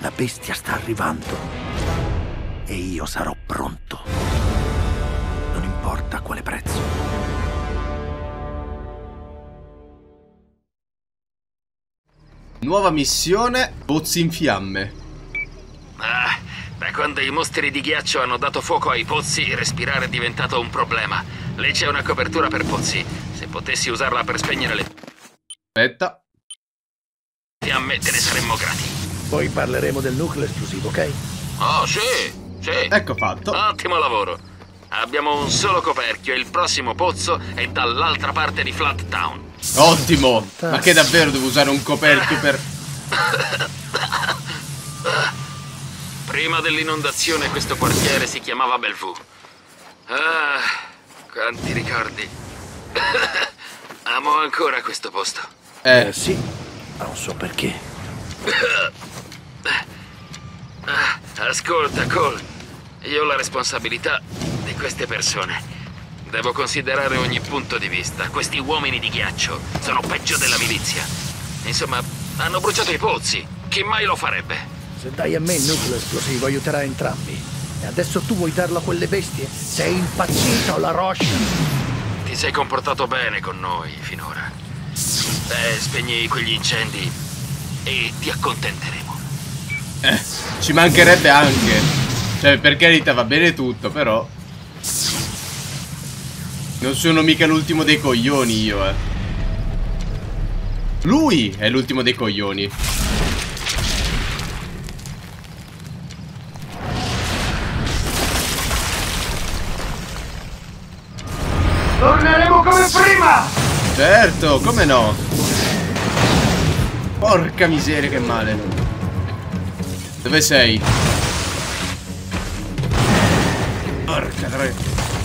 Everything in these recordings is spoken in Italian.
La bestia sta arrivando. E io sarò pronto. Non importa a quale prezzo. Nuova missione, pozzi in fiamme. Da quando i mostri di ghiaccio hanno dato fuoco ai pozzi, respirare è diventato un problema. Lì c'è una copertura per pozzi. Se potessi usarla per spegnere le Aspetta. fiamme, te ne saremmo grati. Poi parleremo del nucleo esplosivo, ok? Oh, sì, sì. Ecco fatto. Ottimo lavoro. Abbiamo un solo coperchio e il prossimo pozzo è dall'altra parte di Flat Town. Ottimo. Ma che davvero devo usare un coperchio per... Prima dell'inondazione questo quartiere si chiamava Bellevue. Ah, quanti ricordi. Amo ancora questo posto. Sì, non so perché. Ascolta, Cole. Io ho la responsabilità di queste persone. Devo considerare ogni punto di vista. Questi uomini di ghiaccio sono peggio della milizia. Insomma, hanno bruciato i pozzi. Chi mai lo farebbe? Se dai a me il nucleo esplosivo aiuterà entrambi. E adesso tu vuoi darlo a quelle bestie? Sei impazzito, la Roche? Ti sei comportato bene con noi finora. Spegni quegli incendi e ti accontenteremo. Ci mancherebbe anche. Cioè, per carità va bene tutto, però non sono mica l'ultimo dei coglioni io, Lui è l'ultimo dei coglioni. Torneremo come prima! Certo, come no? Porca miseria, che male. Dove sei? Porca troia.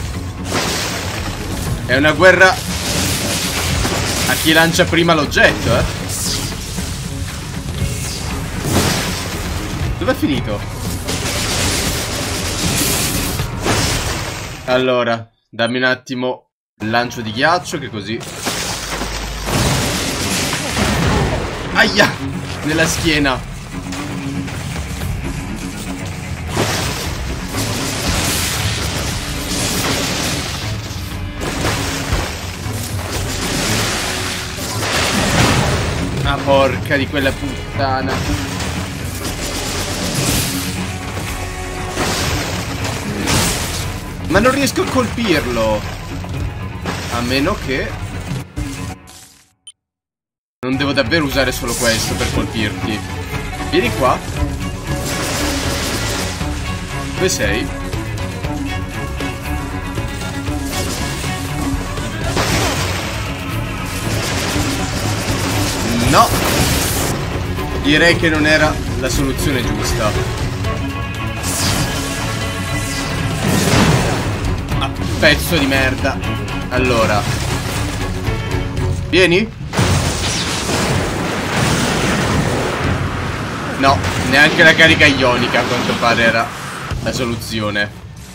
È una guerra a chi lancia prima l'oggetto, Dov'è finito? Allora, dammi un attimo il lancio di ghiaccio, che così... Aia! Nella schiena. Ah, porca di quella puttana. Ma non riesco a colpirlo. A meno che... non devo davvero usare solo questo per colpirti. Vieni qua. Dove sei? No. Direi che non era la soluzione giusta. Ah, pezzo di merda. Allora, vieni. No, neanche la carica ionica a quanto pare era la soluzione.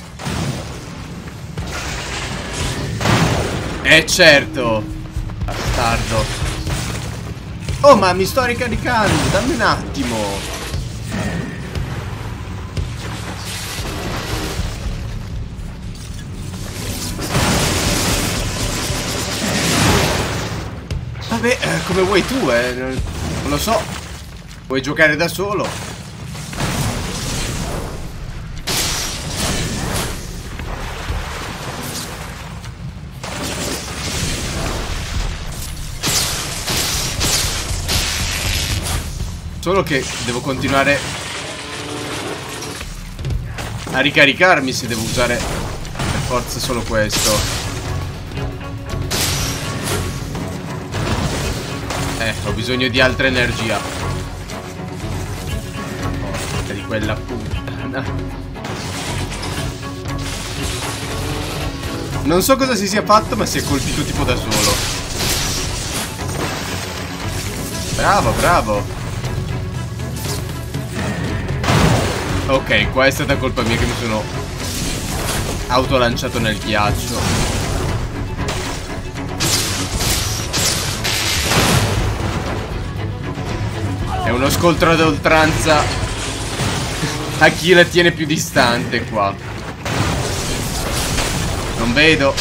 Certo. Bastardo. Oh, ma mi sto ricaricando, dammi un attimo. Vabbè, come vuoi tu, non lo so. Vuoi giocare da solo? Solo che devo continuare a ricaricarmi se devo usare per forza solo questo. Ho bisogno di altra energia. Porca di quella puttana. Non so cosa si sia fatto, ma si è colpito tipo da solo. Bravo, bravo. Ok, qua è stata colpa mia che mi sono autolanciato nel ghiaccio. È uno scontro ad oltranza A chi la tiene più distante qua? Non vedo.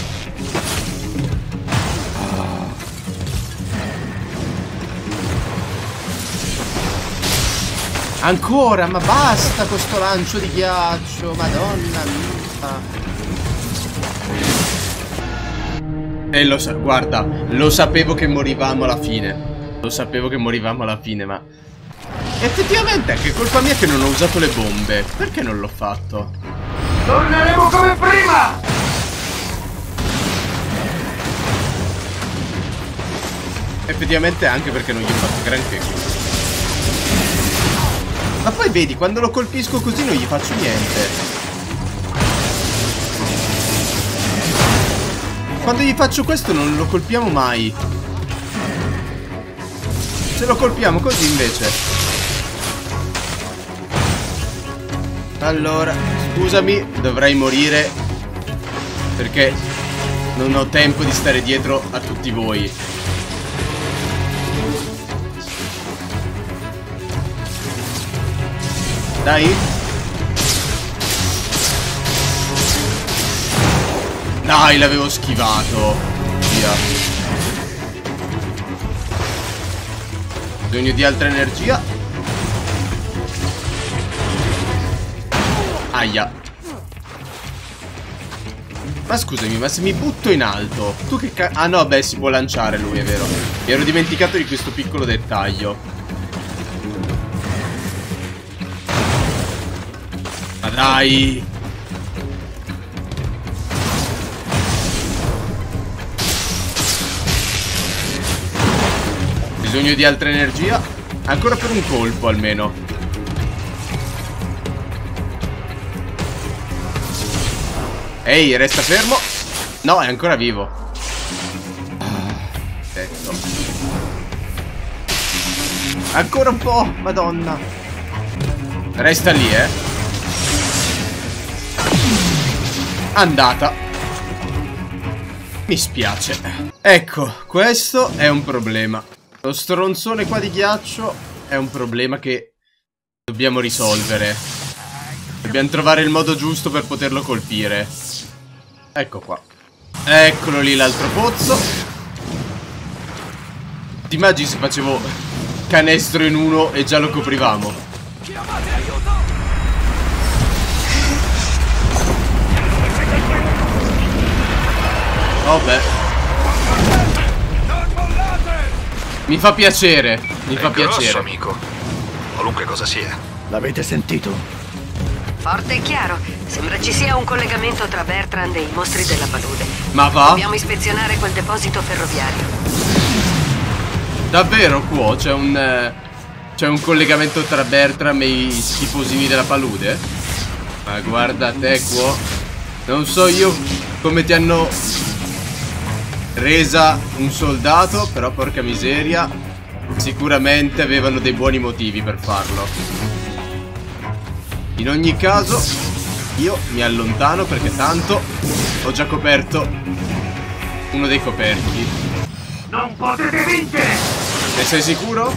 Ancora, ma basta con sto lancio di ghiaccio, madonna mia. E lo sa, guarda, lo sapevo che morivamo alla fine. Lo sapevo che morivamo alla fine, ma effettivamente è che colpa mia che non ho usato le bombe. Perché non l'ho fatto? Torneremo come prima! Effettivamente anche perché non gli ho fatto granché. Ma poi vedi, quando lo colpisco così non gli faccio niente. Quando gli faccio questo non lo colpiamo mai. Se lo colpiamo così invece. Allora, scusami, dovrei morire perché non ho tempo di stare dietro a tutti voi. Dai. Dai, l'avevo schivato. Via. Bisogno di altra energia. Aia. Ma scusami, ma se mi butto in alto, tu che ah no, beh, si può lanciare lui, è vero. Mi ero dimenticato di questo piccolo dettaglio. Ma dai! Bisogno di altra energia. Ancora per un colpo almeno. Ehi, resta fermo. No, è ancora vivo. Perfetto. Ancora un po', madonna. Resta lì, Andata. Mi spiace. Ecco, questo è un problema. Lo stronzone qua di ghiaccio è un problema che dobbiamo risolvere. Dobbiamo trovare il modo giusto per poterlo colpire. Ecco qua. Eccolo lì l'altro pozzo. Ti immagini se facevo canestro in uno e già lo coprivamo? Vabbè. Mi fa piacere. Mi fa piacere. Grosso, amico. Qualunque cosa sia. L'avete sentito? Forte e chiaro. Sembra ci sia un collegamento tra Bertrand e i mostri della palude. Ma va? Dobbiamo ispezionare quel deposito ferroviario. Davvero, Quo? C'è un collegamento tra Bertram e i tiposini della palude? Ma guarda te, Quo. Non so io come ti hanno resa un soldato, però porca miseria, sicuramente avevano dei buoni motivi per farlo. In ogni caso, io mi allontano perché tanto ho già coperto uno dei coperchi. Non potete vincere! Ne sei sicuro?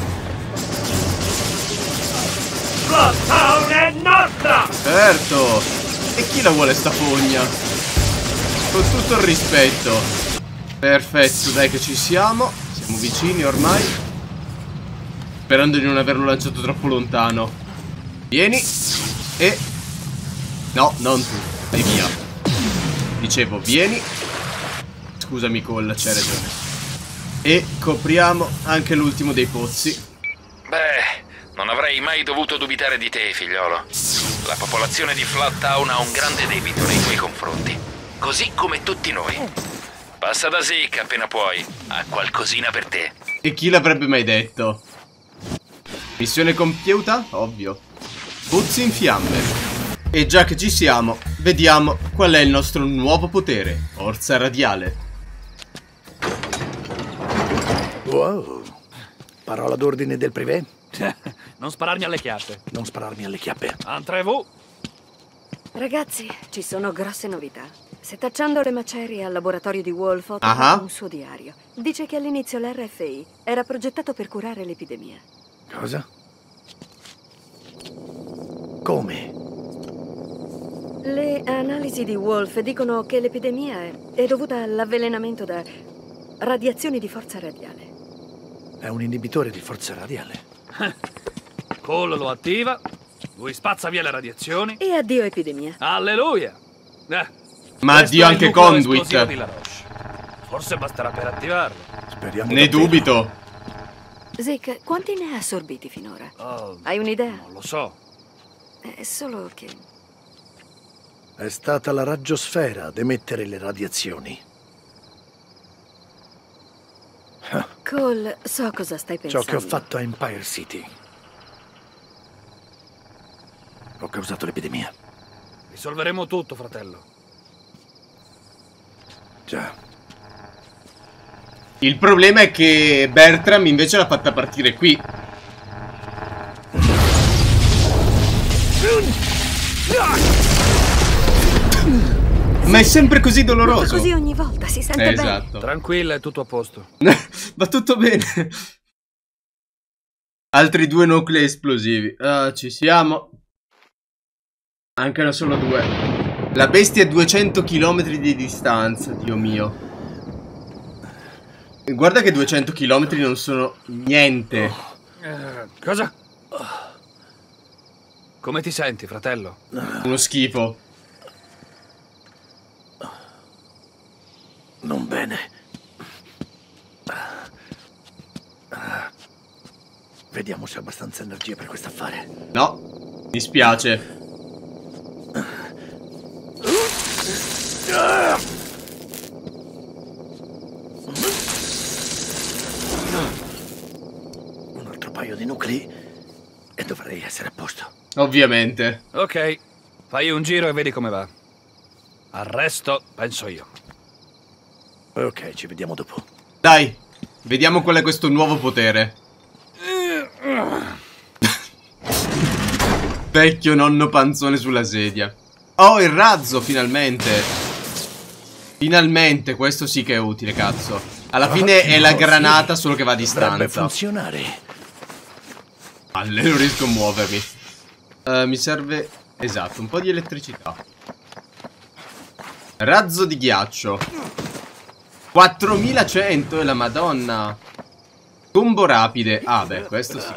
La town è nostra! Certo! E chi la vuole sta fogna? Con tutto il rispetto. Perfetto, dai che ci siamo. Siamo vicini ormai. Sperando di non averlo lanciato troppo lontano. Vieni. E... no, non tu. Vai via. Dicevo, vieni. Scusami, Cole, c'hai ragione. E copriamo anche l'ultimo dei pozzi. Beh, non avrei mai dovuto dubitare di te, figliolo. La popolazione di Flat Town ha un grande debito nei tuoi confronti. Così come tutti noi. Passa da Zeke appena puoi. Ha qualcosina per te. E chi l'avrebbe mai detto? Missione compiuta? Ovvio. Pozzi in fiamme. E già che ci siamo, vediamo qual è il nostro nuovo potere. Forza radiale. Wow. Parola d'ordine del privé? Non spararmi alle chiappe. Non spararmi alle chiappe. Entrez-vous. Ragazzi, ci sono grosse novità. Setacciando le macerie al laboratorio di Wolf ho trovato un suo diario. Dice che all'inizio l'RFI era progettato per curare l'epidemia. Cosa? Come? Le analisi di Wolf dicono che l'epidemia è dovuta all'avvelenamento da radiazioni di forza radiale. È un inibitore di forza radiale. Cole lo attiva, lui spazza via le radiazioni. E addio epidemia. Alleluia! Ma addio anche Conduit. Di La Roche. Forse basterà per attivarlo. Speriamo. Ne davvero. dubito. Zeke, quanti ne ha assorbiti finora? Oh, Hai un'idea? non lo so. È solo che... È stata la raggiosfera ad emettere le radiazioni. Cole, so cosa stai pensando. Ciò che ho fatto a Empire City. Ho causato l'epidemia. Risolveremo tutto, fratello. Già. Il problema è che Bertram invece l'ha fatta partire qui. Ma è sempre così doloroso. Così ogni volta, si sente bene. Esatto. Tranquilla, è tutto a posto. Va tutto bene. Altri 2 nuclei esplosivi. Ci siamo. Anche no, solo 2. La bestia è a 200 km di distanza, Dio mio. Guarda che 200 km non sono niente. Cosa? Come ti senti, fratello? Uno schifo. Non bene. Vediamo se ho abbastanza energia per questo affare. No, mi spiace. Un altro paio di nuclei e dovrei essere a posto. Ovviamente. Ok, fai un giro e vedi come va. Al resto penso io. Ok, ci vediamo dopo. Dai, vediamo qual è questo nuovo potere. Vecchio nonno panzone sulla sedia. Oh, il razzo, finalmente. Finalmente, questo sì che è utile, cazzo. Alla fine è la granata, solo che va a Dovrebbe distanza. funzionare. Alle, non riesco a muovermi. Mi serve, esatto, un po' di elettricità. Razzo di ghiaccio. 4100 è la madonna. Combo rapide. Ah beh, questo sì.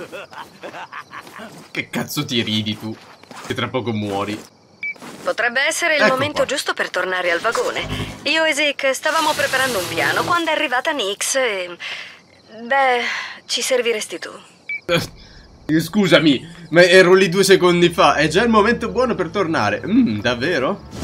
Che cazzo ti ridi tu? Che tra poco muori. Potrebbe essere il Ecco momento qua. giusto per tornare al vagone. Io e Zeke stavamo preparando un piano quando è arrivata Nix e... Beh, ci serviresti tu. Scusami, ma ero lì 2 secondi fa. È già il momento buono per tornare. Davvero?